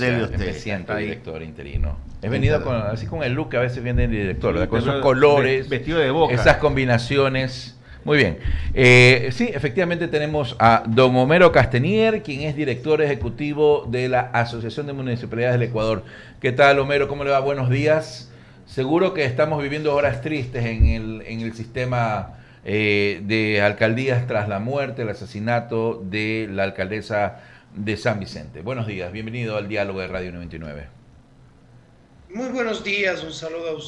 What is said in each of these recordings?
Debe me usted. siento Ahí. director interino. He venido así con el look que a veces viene el director, ¿verdad? Con esos Pero colores, vestido de Boca. esas combinaciones. Muy bien. Sí, efectivamente tenemos a don Homero Castenier, quien es director ejecutivo de la Asociación de Municipalidades del Ecuador. ¿Qué tal, Homero? ¿Cómo le va? Buenos días. Seguro que estamos viviendo horas tristes en el sistema de alcaldías tras la muerte, el asesinato de la alcaldesa de San Vicente. Buenos días, bienvenido al diálogo de Radio 99. Muy buenos días, un saludo a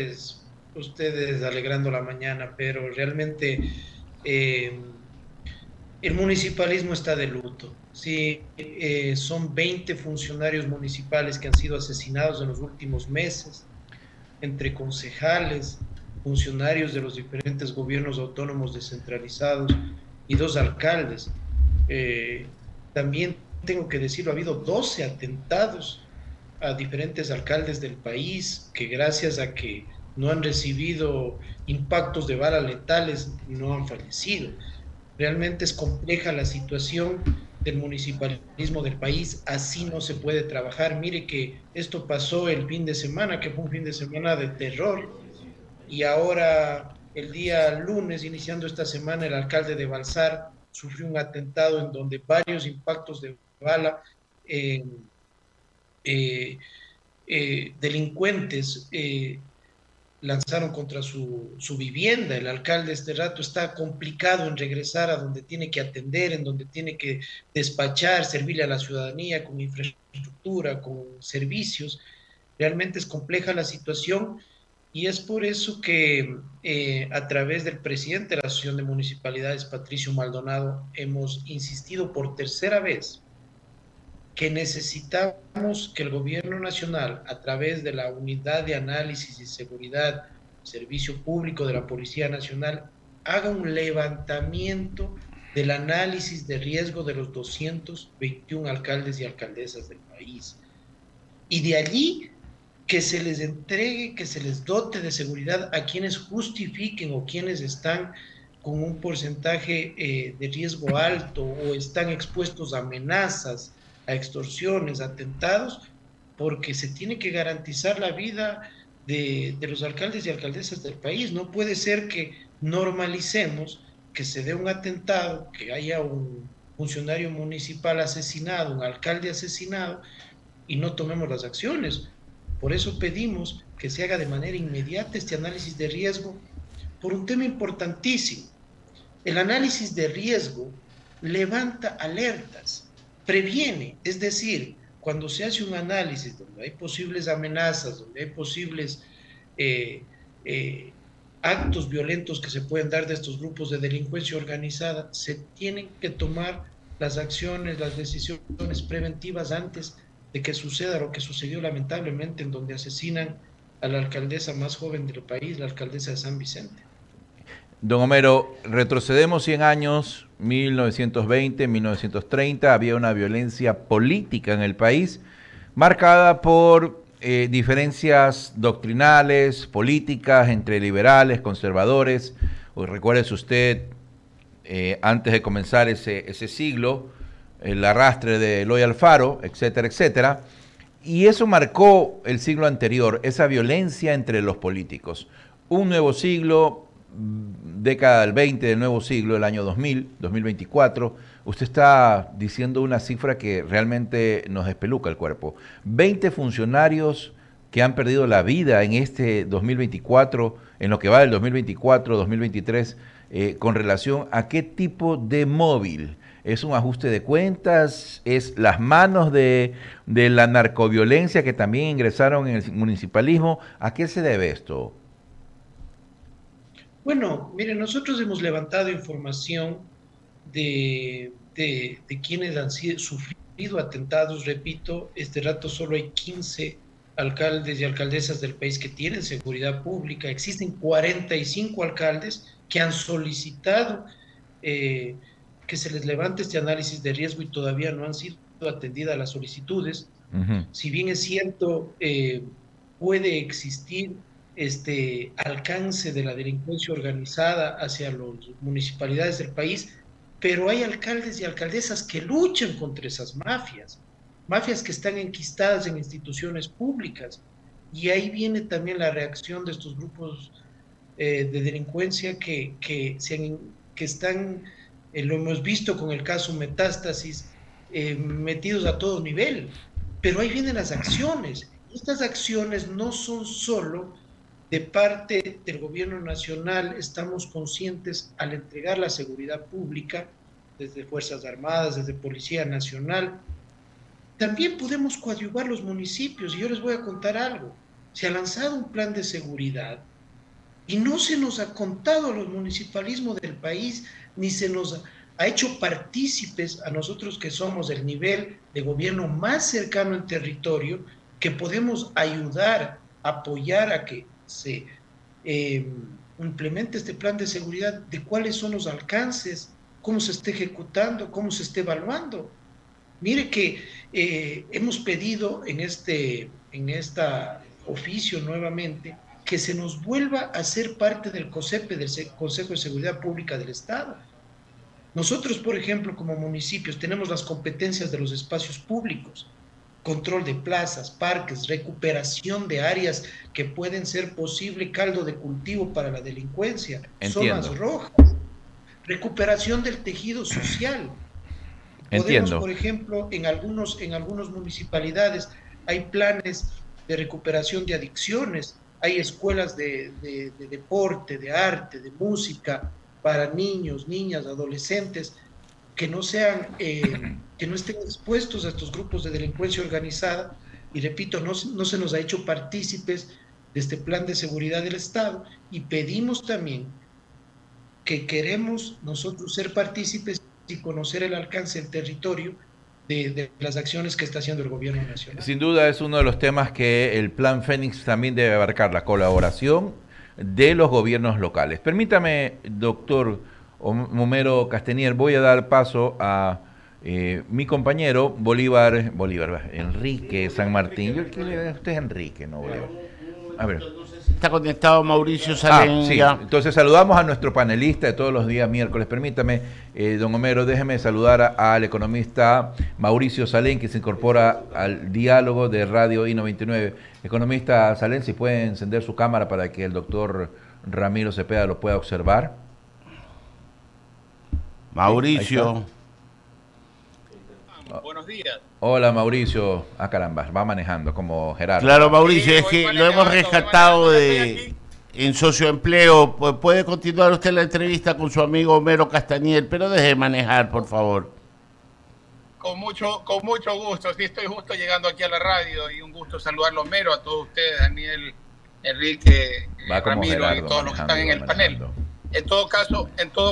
ustedes alegrando la mañana, pero realmente eh, el municipalismo está de luto. Sí, son 20 funcionarios municipales que han sido asesinados en los últimos meses, entre concejales, funcionarios de los diferentes gobiernos autónomos descentralizados y dos alcaldes. Eh, También tengo que decirlo, ha habido 12 atentados a diferentes alcaldes del país que gracias a que no han recibido impactos de balas letales no han fallecido. Realmente es compleja la situación del municipalismo del país, así no se puede trabajar. Mire que esto pasó el fin de semana, que fue un fin de semana de terror, y ahora el día lunes, iniciando esta semana, el alcalde de Balsar sufrió un atentado en donde varios impactos de bala eh, eh, delincuentes lanzaron contra su vivienda. El alcalde este rato está complicado en regresar a donde tiene que atender, en donde tiene que despachar, servirle a la ciudadanía con infraestructura, con servicios. Realmente es compleja la situación y es por eso que a través del presidente de la Asociación de Municipalidades, Patricio Maldonado, hemos insistido por tercera vez que necesitamos que el gobierno nacional, a través de la Unidad de Análisis y Seguridad, Servicio Público de la Policía Nacional, haga un levantamiento del análisis de riesgo de los 221 alcaldes y alcaldesas del país. Y de allí que se les entregue, que se les dote de seguridad a quienes justifiquen o quienes están con un porcentaje de riesgo alto o están expuestos a amenazas, a extorsiones, a atentados, porque se tiene que garantizar la vida de los alcaldes y alcaldesas del país. No puede ser que normalicemos que se dé un atentado, que haya un funcionario municipal asesinado, un alcalde asesinado, y no tomemos las acciones. Por eso pedimos que se haga de manera inmediata este análisis de riesgo por un tema importantísimo. El análisis de riesgo levanta alertas, previene, es decir, cuando se hace un análisis donde hay posibles amenazas, donde hay posibles eh, eh, actos violentos que se pueden dar de estos grupos de delincuencia organizada, se tienen que tomar las acciones, las decisiones preventivas antes de que suceda lo que sucedió lamentablemente en donde asesinan a la alcaldesa más joven del país, la alcaldesa de San Vicente. Don Homero, retrocedemos 100 años, 1920, 1930, había una violencia política en el país marcada por diferencias doctrinales, políticas entre liberales, conservadores. Recuérdese usted, antes de comenzar ese siglo, el arrastre de Eloy Alfaro, etcétera, etcétera. Y eso marcó el siglo anterior, esa violencia entre los políticos. Un nuevo siglo, década del 20 del nuevo siglo, el año 2000, 2024, usted está diciendo una cifra que realmente nos despeluca el cuerpo. 20 funcionarios que han perdido la vida en este 2024, en lo que va del 2024, 2023, con relación a qué tipo de móvil. ¿Es un ajuste de cuentas? ¿Es las manos de la narcoviolencia que también ingresaron en el municipalismo? ¿A qué se debe esto? Bueno, miren, nosotros hemos levantado información de quienes han sufrido atentados. Repito, este rato solo hay 15 alcaldes y alcaldesas del país que tienen seguridad pública. Existen 45 alcaldes que han solicitado que se les levante este análisis de riesgo y todavía no han sido atendidas las solicitudes. Si bien es cierto, puede existir este alcance de la delincuencia organizada hacia las municipalidades del país, pero hay alcaldes y alcaldesas que luchan contra esas mafias. mafias que están enquistadas en instituciones públicas. Y ahí viene también la reacción de estos grupos de delincuencia que están, lo hemos visto con el caso Metástasis, metidos a todo nivel. Pero ahí vienen las acciones. Estas acciones no son solo de parte del gobierno nacional, estamos conscientes al entregar la seguridad pública, desde Fuerzas Armadas, desde Policía Nacional, también podemos coadyuvar los municipios. Y yo les voy a contar algo. Se ha lanzado un plan de seguridad y no se nos ha contado a los municipalismos del país, ni se nos ha hecho partícipes a nosotros que somos el nivel de gobierno más cercano al territorio, que podemos ayudar, apoyar a que se implemente este plan de seguridad, de cuáles son los alcances, cómo se esté ejecutando, cómo se esté evaluando. Mire que hemos pedido en esta oficio nuevamente que se nos vuelva a ser parte del COSEPE, del Consejo de Seguridad Pública del Estado. Nosotros, por ejemplo, como municipios, tenemos las competencias de los espacios públicos, control de plazas, parques, recuperación de áreas que pueden ser posible caldo de cultivo para la delincuencia, Entiendo. zonas rojas, recuperación del tejido social. Podemos, Entiendo. por ejemplo, en algunas municipalidades hay planes de recuperación de adicciones, hay escuelas de deporte, de arte, de música para niños, niñas, adolescentes que no sean, que no estén expuestos a estos grupos de delincuencia organizada. Y repito, no se nos ha hecho partícipes de este plan de seguridad del Estado, y pedimos también que queremos nosotros ser partícipes y conocer el alcance del territorio de las acciones que está haciendo el gobierno nacional. Sin duda es uno de los temas que el Plan Fénix también debe abarcar, la colaboración de los gobiernos locales. Permítame, doctor Homero Castanier, voy a dar paso a mi compañero Bolívar, Enrique San Martín. Usted es Enrique, no Bolívar. A ver. Está conectado Mauricio Salén. Sí. Entonces saludamos a nuestro panelista de todos los días miércoles. Permítame, don Homero, déjeme saludar al economista Mauricio Salén, que se incorpora al diálogo de Radio I99. Economista Salén, si puede encender su cámara para que el doctor Ramiro Cepeda lo pueda observar. Mauricio. Buenos días. Hola Mauricio. Ah, caramba, va manejando como Gerardo. Claro, Mauricio, es que lo hemos rescatado en socioempleo. Puede continuar usted la entrevista con su amigo Homero Castanier, pero deje de manejar, por favor. Con mucho gusto. Sí, estoy justo llegando aquí a la radio y un gusto saludarlo, Homero, a todos ustedes, Daniel, Enrique, Ramiro Gerardo, y todos los que están en el panel. En todo caso,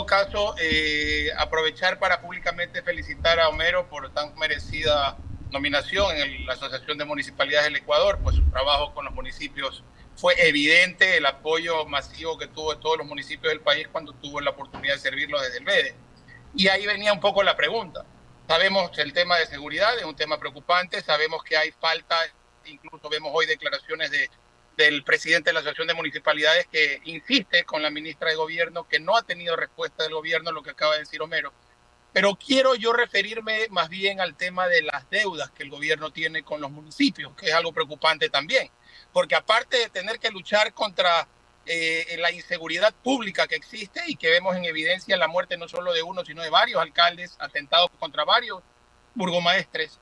aprovechar para públicamente felicitar a Homero por tan merecida nominación en la Asociación de Municipalidades del Ecuador, pues su trabajo con los municipios fue evidente, el apoyo masivo que tuvo de todos los municipios del país cuando tuvo la oportunidad de servirlo desde el BEDE. Y ahí venía un poco la pregunta. Sabemos que el tema de seguridad es un tema preocupante, sabemos que hay falta, incluso vemos hoy declaraciones del presidente de la Asociación de Municipalidades que insiste con la ministra de Gobierno que no ha tenido respuesta del gobierno a lo que acaba de decir Homero. Pero quiero yo referirme más bien al tema de las deudas que el gobierno tiene con los municipios, que es algo preocupante también, porque aparte de tener que luchar contra la inseguridad pública que existe y que vemos en evidencia la muerte no solo de uno, sino de varios alcaldes, atentados contra varios burgomaestres,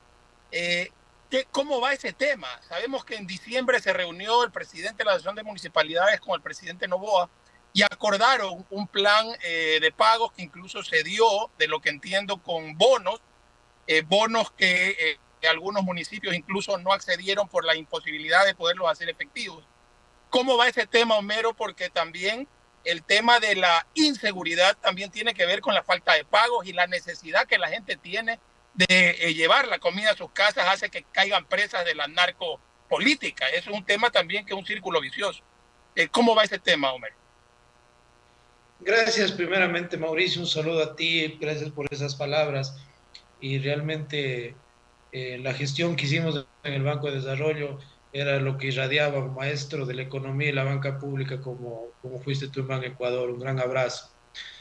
¿cómo va ese tema? Sabemos que en diciembre se reunió el presidente de la Asociación de Municipalidades con el presidente Noboa y acordaron un plan de pagos que incluso se dio, de lo que entiendo, con bonos que algunos municipios incluso no accedieron por la imposibilidad de poderlos hacer efectivos. ¿Cómo va ese tema, Homero? Porque también el tema de la inseguridad también tiene que ver con la falta de pagos y la necesidad que la gente tiene de llevar la comida a sus casas hace que caigan presas de la narcopolítica. Eso es un tema también que es un círculo vicioso. ¿Cómo va ese tema, Homero? Gracias, primeramente, Mauricio, un saludo a ti, gracias por esas palabras. Y realmente la gestión que hicimos en el Banco de Desarrollo era lo que irradiaba un maestro de la economía y la banca pública como fuiste tú en Banco Ecuador. Un gran abrazo.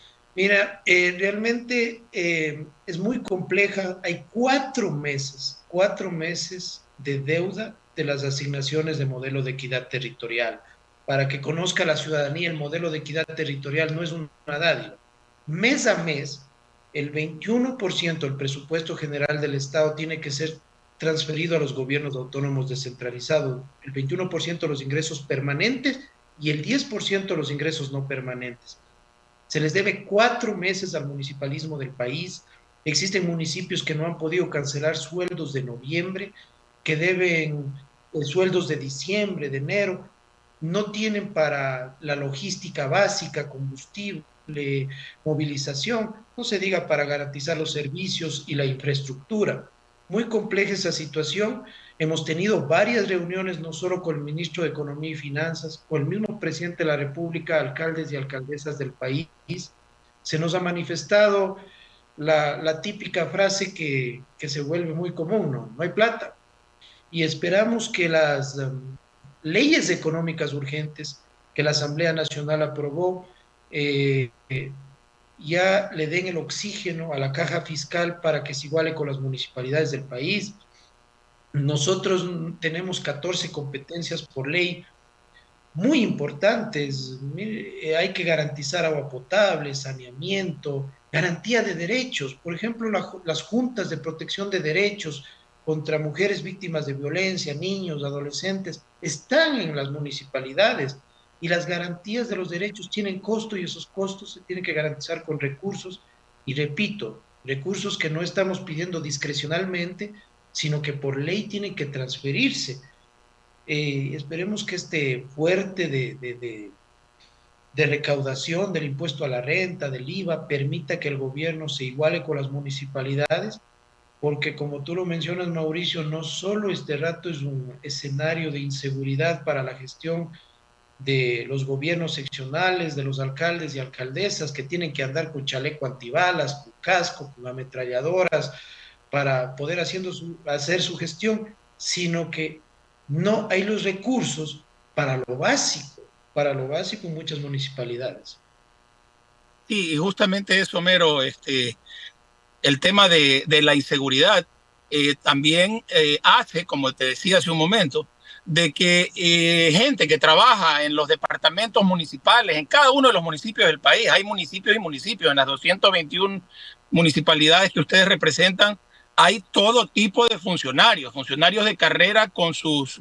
Mira, realmente es muy compleja. Hay 4 meses 4 meses de deuda de las asignaciones de modelo de equidad territorial. Para que conozca la ciudadanía, el modelo de equidad territorial no es una dádiva. Mes a mes, el 21% del presupuesto general del Estado tiene que ser transferido a los gobiernos autónomos descentralizados, el 21% de los ingresos permanentes y el 10% de los ingresos no permanentes. Se les debe 4 meses al municipalismo del país. Existen municipios que no han podido cancelar sueldos de noviembre, que deben sueldos de diciembre, de enero, no tienen para la logística básica, combustible, movilización, no se diga para garantizar los servicios y la infraestructura. Muy compleja esa situación. Hemos tenido varias reuniones, no solo con el ministro de Economía y Finanzas, con el mismo presidente de la República, alcaldes y alcaldesas del país. Se nos ha manifestado la típica frase que se vuelve muy común, no hay plata. Y esperamos que las leyes económicas urgentes que la Asamblea Nacional aprobó ya le den el oxígeno a la caja fiscal para que se iguale con las municipalidades del país. Nosotros tenemos 14 competencias por ley muy importantes. Hay que garantizar agua potable, saneamiento, garantía de derechos. Por ejemplo, las juntas de protección de derechos contra mujeres víctimas de violencia, niños, adolescentes, están en las municipalidades. Y las garantías de los derechos tienen costo y esos costos se tienen que garantizar con recursos. Y repito, recursos que no estamos pidiendo discrecionalmente, sino que por ley tienen que transferirse. Esperemos que este fuerte de recaudación del impuesto a la renta, del IVA, permita que el gobierno se iguale con las municipalidades, porque como tú lo mencionas, Mauricio, no solo este rato es un escenario de inseguridad para la gestión de los gobiernos seccionales, de los alcaldes y alcaldesas que tienen que andar con chaleco antibalas, con casco, con ametralladoras, para poder hacer su gestión, sino que no hay los recursos para lo básico en muchas municipalidades. Sí, y justamente eso, Mero, el tema de la inseguridad también hace, como te decía hace un momento, de que gente que trabaja en los departamentos municipales, en cada uno de los municipios del país, hay municipios y municipios, en las 221 municipalidades que ustedes representan, hay todo tipo de funcionarios de carrera con sus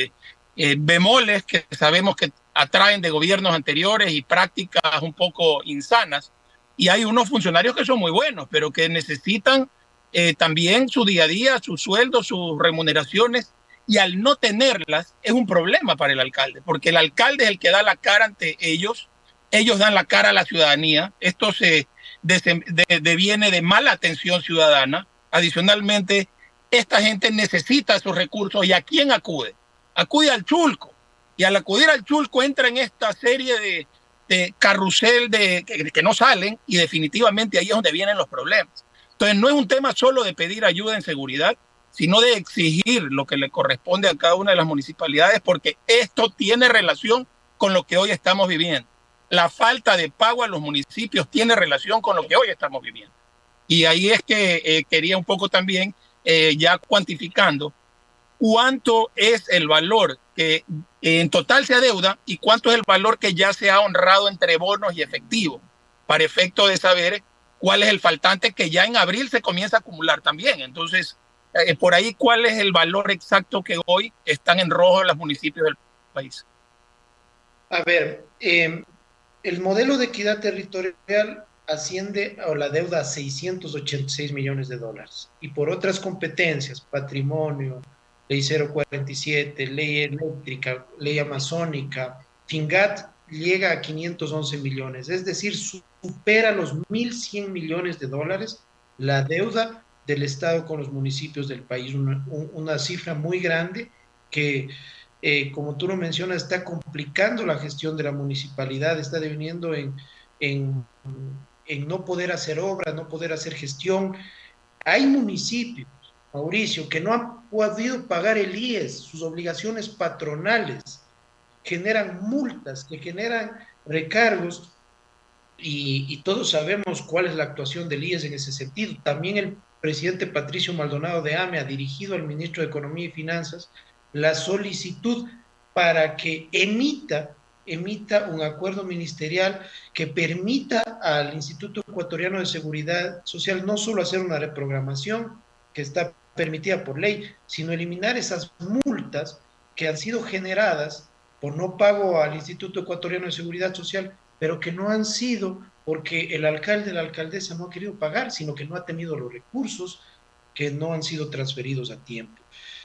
bemoles que sabemos que atraen de gobiernos anteriores y prácticas un poco insanas. Y hay unos funcionarios que son muy buenos, pero que necesitan también su día a día, sus sueldos, sus remuneraciones, y al no tenerlas es un problema para el alcalde, porque el alcalde es el que da la cara ante ellos dan la cara a la ciudadanía, esto se deviene de mala atención ciudadana. Adicionalmente, esta gente necesita esos recursos, ¿y a quién acude? Acude al chulco, y al acudir al chulco entra en esta serie de carrusel que no salen, y definitivamente ahí es donde vienen los problemas. Entonces no es un tema solo de pedir ayuda en seguridad, sino de exigir lo que le corresponde a cada una de las municipalidades, porque esto tiene relación con lo que hoy estamos viviendo. La falta de pago a los municipios tiene relación con lo que hoy estamos viviendo. Y ahí es que quería un poco también, ya cuantificando, cuánto es el valor que en total se adeuda y cuánto es el valor que ya se ha honrado entre bonos y efectivo, para efecto de saber cuál es el faltante que ya en abril se comienza a acumular también. Entonces, por ahí, ¿cuál es el valor exacto que hoy están en rojo en los municipios del país? A ver, el modelo de equidad territorial asciende a la deuda a $686 millones, y por otras competencias, patrimonio, ley 047, ley eléctrica, ley amazónica, FINGAT, llega a 511 millones, es decir, supera los $1.100 millones la deuda del Estado con los municipios del país, una cifra muy grande que, como tú lo mencionas, está complicando la gestión de la municipalidad, está deviniendo en no poder hacer obra, no poder hacer gestión. Hay municipios, Mauricio, que no han podido pagar el IES, sus obligaciones patronales, generan multas, que generan recargos, y todos sabemos cuál es la actuación del IES en ese sentido. También presidente Patricio Maldonado de AME ha dirigido al ministro de Economía y Finanzas la solicitud para que emita un acuerdo ministerial que permita al Instituto Ecuatoriano de Seguridad Social no solo hacer una reprogramación que está permitida por ley, sino eliminar esas multas que han sido generadas por no pago al Instituto Ecuatoriano de Seguridad Social, pero que no han sido porque el alcalde, la alcaldesa no ha querido pagar, sino que no ha tenido los recursos que no han sido transferidos a tiempo.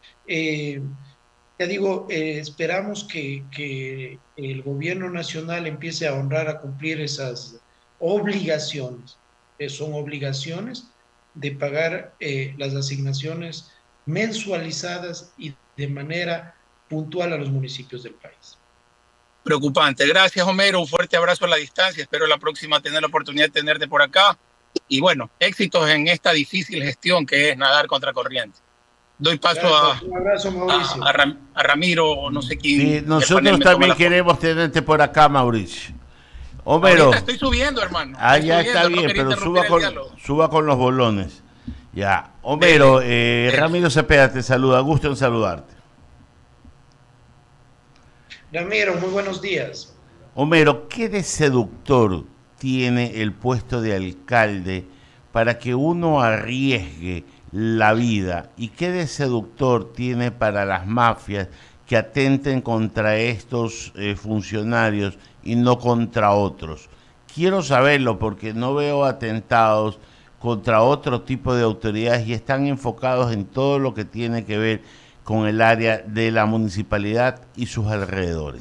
Ya digo, esperamos que el gobierno nacional empiece a honrar, a cumplir esas obligaciones. Son obligaciones de pagar las asignaciones mensualizadas y de manera puntual a los municipios del país. Preocupante. Gracias, Homero. Un fuerte abrazo a la distancia. Espero la próxima tener la oportunidad de tenerte por acá. Y bueno, éxitos en esta difícil gestión que es nadar contra corriente. Doy paso un abrazo, Mauricio. A Ramiro, o no sé quién. Sí, nosotros también queremos tenerte por acá, Mauricio. Homero. Ahorita estoy subiendo, hermano. Ya está bien, pero suba con los bolones. Ya. Homero, Ramiro Cepeda te saluda. Gusto en saludarte. Ramiro, muy buenos días. Homero, ¿qué de seductor tiene el puesto de alcalde para que uno arriesgue la vida? ¿Y qué de seductor tiene para las mafias que atenten contra estos funcionarios y no contra otros? Quiero saberlo porque no veo atentados contra otro tipo de autoridades y están enfocados en todo lo que tiene que ver con el área de la municipalidad y sus alrededores.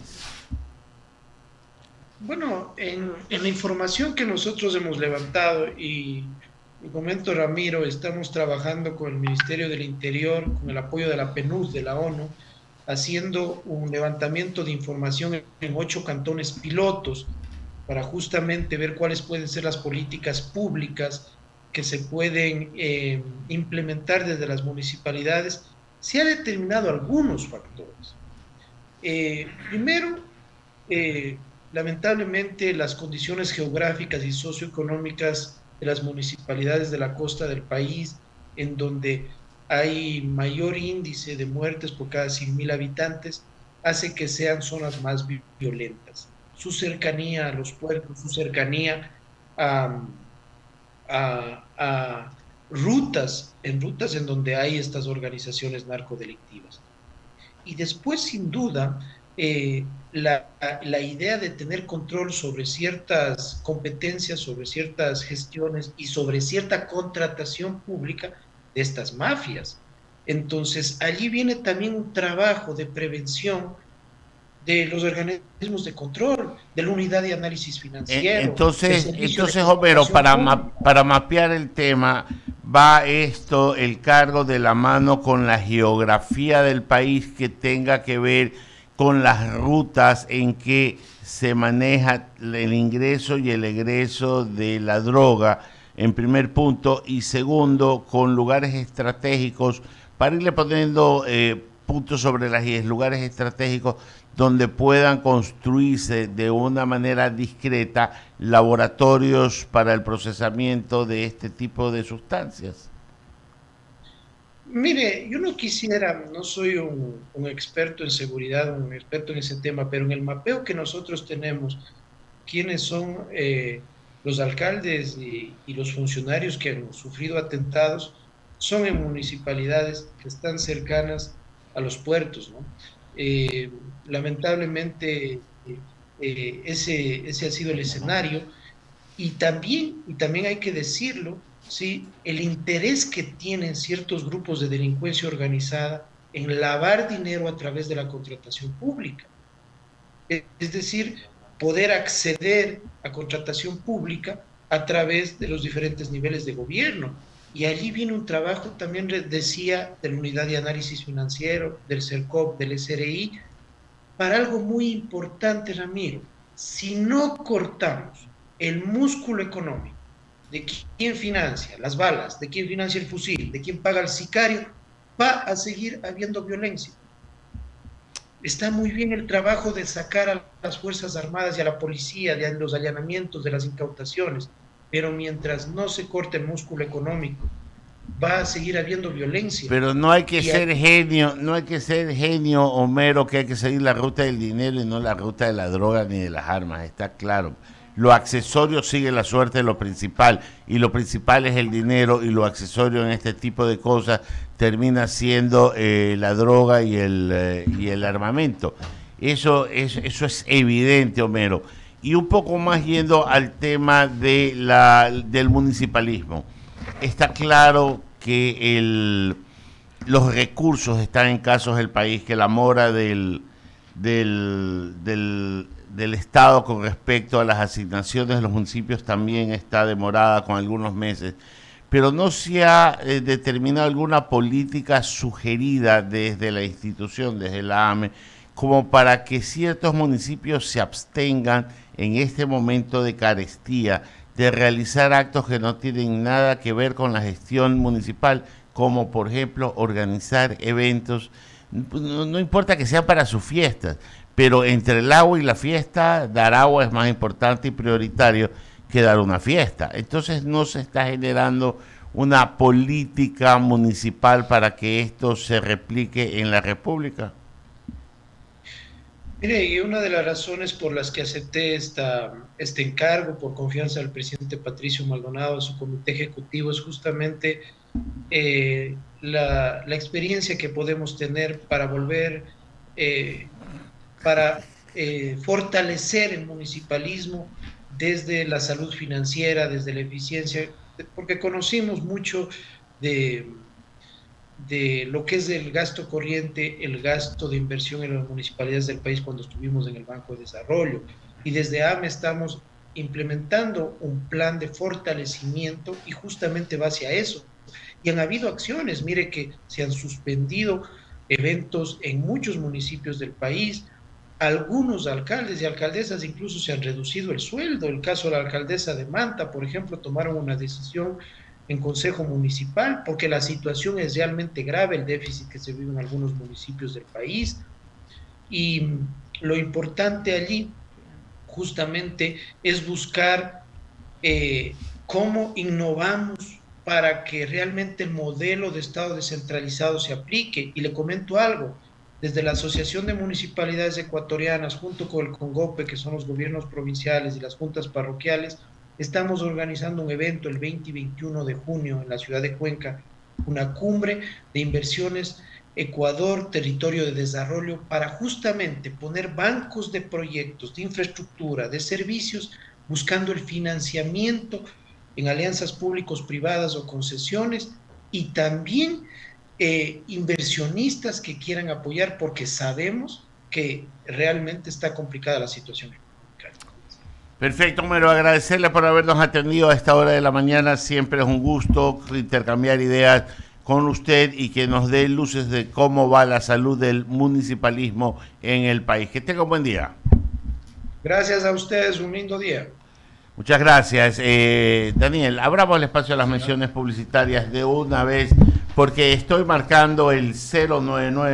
Bueno, en la información que nosotros hemos levantado, y me comento, Ramiro, estamos trabajando con el Ministerio del Interior, con el apoyo de la PNUD, de la ONU, haciendo un levantamiento de información en 8 cantones pilotos para justamente ver cuáles pueden ser las políticas públicas que se pueden implementar desde las municipalidades. Se ha determinado algunos factores. Primero, lamentablemente las condiciones geográficas y socioeconómicas de las municipalidades de la costa del país, en donde hay mayor índice de muertes por cada 100.000 habitantes, hace que sean zonas más violentas. Su cercanía a los puertos, su cercanía a rutas en donde hay estas organizaciones narcodelictivas. Y después, sin duda, la idea de tener control sobre ciertas competencias, sobre ciertas gestiones y sobre cierta contratación pública de estas mafias. Entonces, allí viene también un trabajo de prevención de los organismos de control, de la unidad de análisis financiero. Entonces Homero, para mapear el tema, va esto, el cargo de la mano con la geografía del país que tenga que ver con las rutas en que se maneja el ingreso y el egreso de la droga, en primer punto, y segundo, con lugares estratégicos, para irle poniendo puntos sobre las IES, lugares estratégicos donde puedan construirse de una manera discreta laboratorios para el procesamiento de este tipo de sustancias. Mire, yo no soy un experto en seguridad, un experto en ese tema, pero en el mapeo que nosotros tenemos, quiénes son los alcaldes y los funcionarios que han sufrido atentados, son en municipalidades que están cercanas a los puertos, ¿no? Lamentablemente ese ha sido el escenario, y también hay que decirlo, ¿sí?, el interés que tienen ciertos grupos de delincuencia organizada en lavar dinero a través de la contratación pública. Es decir, poder acceder a contratación pública a través de los diferentes niveles de gobierno. Y allí viene un trabajo, también decía, de la Unidad de Análisis Financiero, del CERCOP, del SRI, para algo muy importante, Ramiro. Si no cortamos el músculo económico de quién financia las balas, de quién financia el fusil, de quién paga el sicario, va a seguir habiendo violencia. Está muy bien el trabajo de sacar a las Fuerzas Armadas y a la policía de los allanamientos, de las incautaciones, pero mientras no se corte el músculo económico va a seguir habiendo violencia. Pero no hay que ser genio, no hay que ser genio, Homero, que hay que seguir la ruta del dinero y no la ruta de la droga ni de las armas, está claro. Lo accesorio sigue la suerte de lo principal, y lo principal es el dinero, y lo accesorio en este tipo de cosas termina siendo la droga y el armamento. Eso es evidente, Homero. Y un poco más yendo al tema del municipalismo. Está claro que los recursos están escasos del país, que la mora del Estado con respecto a las asignaciones de los municipios también está demorada con algunos meses, pero no se ha determinado alguna política sugerida desde la institución, desde la AME, como para que ciertos municipios se abstengan en este momento de carestía de realizar actos que no tienen nada que ver con la gestión municipal, como por ejemplo organizar eventos, no importa que sean para sus fiestas, pero entre el agua y la fiesta, dar agua es más importante y prioritario que dar una fiesta. Entonces no se está generando una política municipal para que esto se replique en la República. Mire, y una de las razones por las que acepté este encargo por confianza del presidente Patricio Maldonado, a su comité ejecutivo, es justamente la experiencia que podemos tener para volver, para fortalecer el municipalismo desde la salud financiera, desde la eficiencia, porque conocimos mucho de lo que es el gasto corriente, el gasto de inversión en las municipalidades del país cuando estuvimos en el Banco de Desarrollo. Y desde AME estamos implementando un plan de fortalecimiento y justamente va hacia eso. Y han habido acciones, mire que se han suspendido eventos en muchos municipios del país. Algunos alcaldes y alcaldesas incluso se han reducido el sueldo. El caso de la alcaldesa de Manta, por ejemplo, tomaron una decisión en Consejo Municipal, porque la situación es realmente grave, el déficit que se vive en algunos municipios del país, y lo importante allí justamente es buscar cómo innovamos para que realmente el modelo de Estado descentralizado se aplique. Y le comento algo, desde la Asociación de Municipalidades Ecuatorianas, junto con el CONGOPE, que son los gobiernos provinciales y las juntas parroquiales, estamos organizando un evento el 20 y 21 de junio en la ciudad de Cuenca, una cumbre de inversiones Ecuador, territorio de desarrollo, para justamente poner bancos de proyectos, de infraestructura, de servicios, buscando el financiamiento en alianzas públicos-privadas o concesiones, y también inversionistas que quieran apoyar, porque sabemos que realmente está complicada la situación. Perfecto, Homero, agradecerle por habernos atendido a esta hora de la mañana. Siempre es un gusto intercambiar ideas con usted y que nos dé luces de cómo va la salud del municipalismo en el país. Que tenga un buen día. Gracias a ustedes, un lindo día. Muchas gracias. Daniel, abramos el espacio a las menciones publicitarias de una vez, porque estoy marcando el 099.